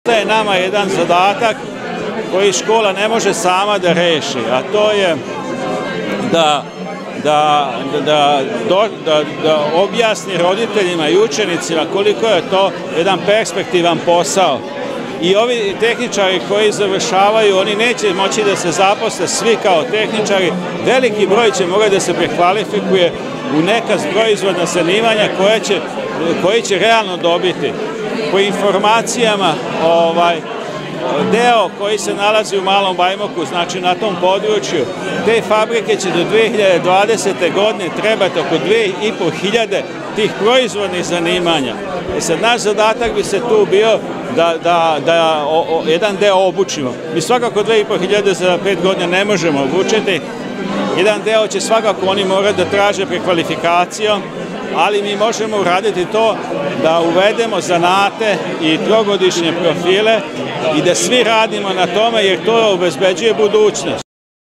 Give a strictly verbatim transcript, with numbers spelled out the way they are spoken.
je nama jedan zadatak koji škola ne može sama da reši, a to je da, da, da, da, da objasni roditeljima i učenicima koliko je to jedan perspektivan posao. I ovi tehničari koji završavaju, oni neće moći da se zaposle svi kao tehničari, veliki broj će morati da se prekvalifikuje u neka proizvodna zanimanja koje će, koji će realno dobiti. Po informacijama, ovaj, deo koji se nalazi u Malom Bajmoku, znači na tom području, te fabrike će do dve hiljade dvadesete. godine trebati oko dve i po hiljade tih proizvodnih zanimanja. E sad, naš zadatak bi se tu bio da, da, da o, o, jedan deo obučimo. Mi svakako dve i po hiljade za pet godina ne možemo obučiti. Jedan deo će svakako oni morati da traže prekvalifikacijom, ali mi možemo uraditi to da uvedemo zanate i trogodišnje profile i da svi radimo na tome, jer to obezbeđuje budućnost.